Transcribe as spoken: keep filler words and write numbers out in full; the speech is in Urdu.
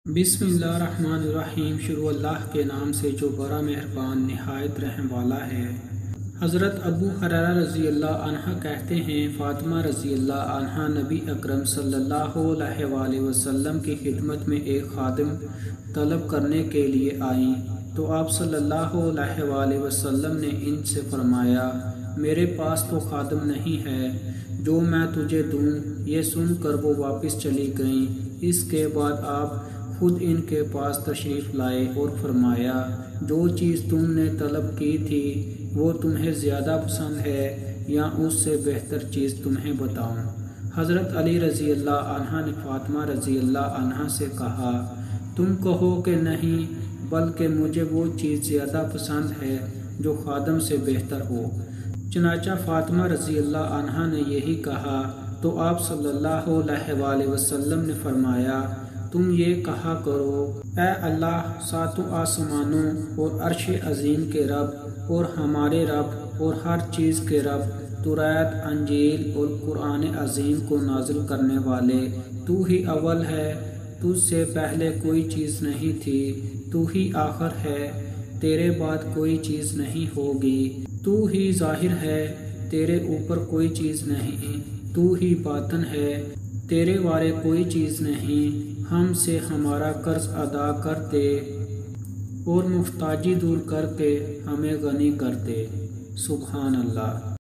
بسم اللہ الرحمن الرحیم۔ شروع اللہ کے نام سے جو بڑا مہربان نہایت رحم والا ہے۔ حضرت ابو ہریرہ رضی اللہ عنہ کہتے ہیں، فاطمہ رضی اللہ عنہ نبی اکرم صلی اللہ علیہ وآلہ وسلم کی خدمت میں ایک خادم طلب کرنے کے لیے آئیں تو آپ صلی اللہ علیہ وآلہ وسلم نے ان سے فرمایا، میرے پاس تو خادم نہیں ہے، جو میں تجھے دوں۔ یہ سن کر وہ واپس چلی گئیں۔ اس کے بعد آپ خود ان کے پاس تشریف لائے اور فرمایا، جو چیز تم نے طلب کی تھی وہ تمہیں زیادہ پسند ہے یا اس سے بہتر چیز تمہیں بتاؤں؟ حضرت علی رضی اللہ عنہ نے فاطمہ رضی اللہ عنہ سے کہا، تم کہو کہ نہیں، بلکہ مجھے وہ چیز زیادہ پسند ہے جو خادم سے بہتر ہو۔ چنانچہ فاطمہ رضی اللہ عنہ نے یہی کہا تو آپ صلی اللہ علیہ وآلہ وسلم نے فرمایا، تم یہ کہا کرو، اے اللہ، ساتوں آسمانوں اور عرش عظیم کے رب اور ہمارے رب اور ہر چیز کے رب، توریت، انجیل اور قرآن عظیم کو نازل کرنے والے، تو ہی اول ہے، تجھ سے پہلے کوئی چیز نہیں تھی، تو ہی آخر ہے، تیرے بعد کوئی چیز نہیں ہوگی، تو ہی ظاہر ہے، تیرے اوپر کوئی چیز نہیں، تو ہی باطن ہے، تیرے وارے کوئی چیز نہیں، ہم سے ہمارا قرض ادا کر دے اور محتاجی دور کر کے ہمیں غنی کر دے۔ سبحان اللہ۔